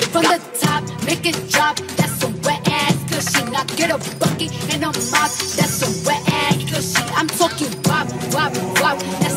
from the top, make it drop. That's some wet ass cushy. Now get a bucket and a mop. That's some wet ass cushy. I'm talking wop, wop, wop. That's